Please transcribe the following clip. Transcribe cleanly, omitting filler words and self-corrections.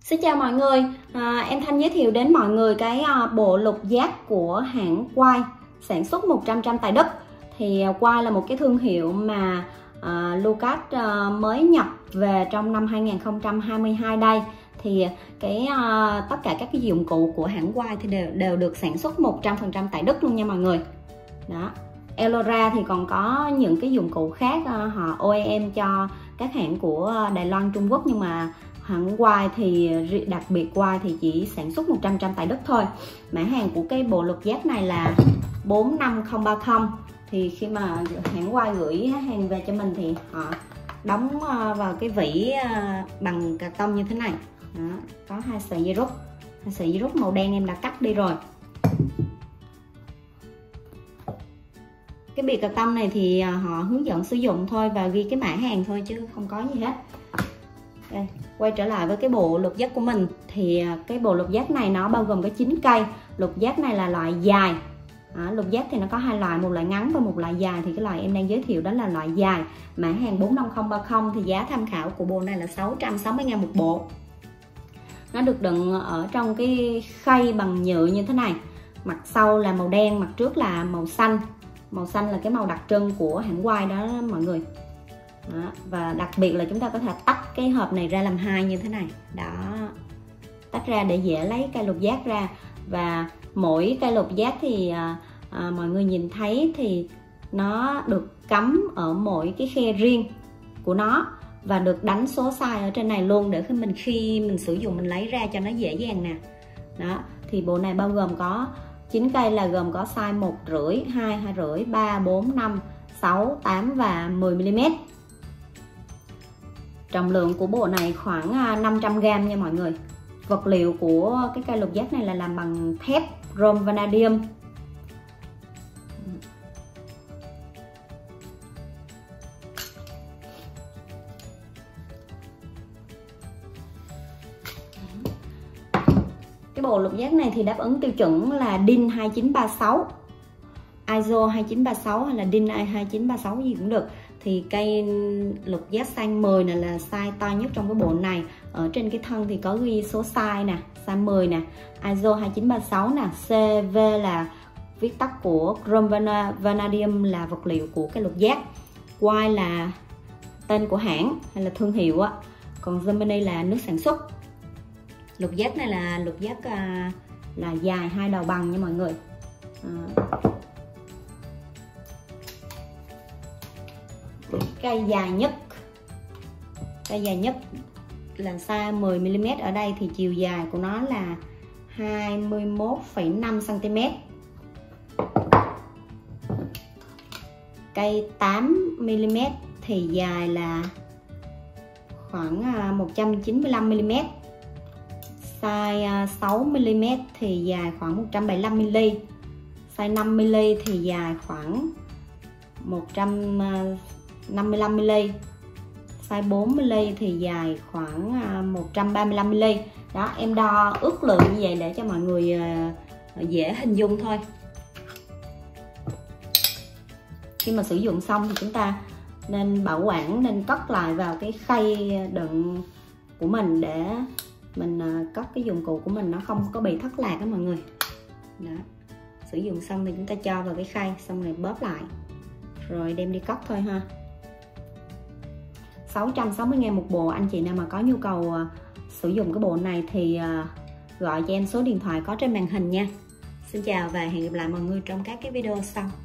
Xin chào mọi người, em Thanh giới thiệu đến mọi người cái bộ lục giác của hãng Quai sản xuất 100% tại Đức. Thì Quai là một cái thương hiệu mà Lucas mới nhập về trong năm 2022 đây. Thì tất cả các cái dụng cụ của hãng Quai thì đều được sản xuất 100% tại Đức luôn nha mọi người. Đó. Elora thì còn có những cái dụng cụ khác họ OEM cho các hãng của Đài Loan, Trung Quốc, nhưng mà hãng Quai thì đặc biệt Quai thì chỉ sản xuất 100% tại Đức thôi. Mã hàng của cái bộ lục giác này là 45030. Thì khi mà hãng Quai gửi hàng về cho mình thì họ đóng vào cái vỉ bằng cà tông như thế này. Đó, có hai sợi dây rút màu đen em đã cắt đi rồi. Cái bìa cà tông này thì họ hướng dẫn sử dụng thôi và ghi cái mã hàng thôi chứ không có gì hết. Đây, quay trở lại với cái bộ lục giác của mình thì cái bộ lục giác này nó bao gồm có 9 cây. Lục giác này là loại dài. Lục giác thì nó có hai loại, một loại ngắn và một loại dài. Thì cái loại em đang giới thiệu đó là loại dài. Mã hàng 45030 thì giá tham khảo của bộ này là 660.000 một bộ. Nó được đựng ở trong cái khay bằng nhựa như thế này. Mặt sau là màu đen, mặt trước là màu xanh. Màu xanh là cái màu đặc trưng của hãng Quai đó mọi người. Đó. Và đặc biệt là chúng ta có thể tách cái hộp này ra làm hai như thế này. Đó, tách ra để dễ lấy cây lục giác ra. Và mỗi cây lục giác thì mọi người nhìn thấy thì nó được cắm ở mỗi cái khe riêng của nó và được đánh số size ở trên này luôn, để khi mình sử dụng mình lấy ra cho nó dễ dàng nè. Đó, thì bộ này bao gồm có 9 cây là gồm có size 1,5, 2, 2,5, 3, 4, 5, 6, 8 và 10mm. Trọng lượng của bộ này khoảng 500g nha mọi người. Vật liệu của cái cây lục giác này là làm bằng thép chrome vanadium. Cái bộ lục giác này thì đáp ứng tiêu chuẩn là DIN 2936, ISO 2936 hay là DIN 2936 gì cũng được. Thì cây lục giác size 10 này là size to nhất trong cái bộ này. Ở trên cái thân thì có ghi số size nè, size 10 nè, ISO 2936 nè, CV là viết tắt của chrome vanadium là vật liệu của cái lục giác. Quai là tên của hãng hay là thương hiệu á, còn Germany là nước sản xuất. Lục giác này là lục giác là dài hai đầu bằng nha mọi người. Cây dài nhất là size 10mm. Ở đây thì chiều dài của nó là 21,5cm. Cây 8mm thì dài là khoảng 195mm. Size 6mm thì dài khoảng 175mm. Size 5mm thì dài khoảng 155mm. Size 4mm thì dài khoảng 135mm. Đó, em đo ước lượng như vậy để cho mọi người dễ hình dung thôi. Khi mà sử dụng xong thì chúng ta nên bảo quản, nên cất lại vào cái khay đựng của mình để mình cất cái dụng cụ của mình nó không có bị thất lạc đó mọi người. Đó. Sử dụng xong thì chúng ta cho vào cái khay, xong rồi bóp lại rồi đem đi cất thôi ha. 660.000 một bộ. Anh chị nào mà có nhu cầu sử dụng cái bộ này thì gọi cho em số điện thoại có trên màn hình nha. Xin chào và hẹn gặp lại mọi người trong các cái video sau.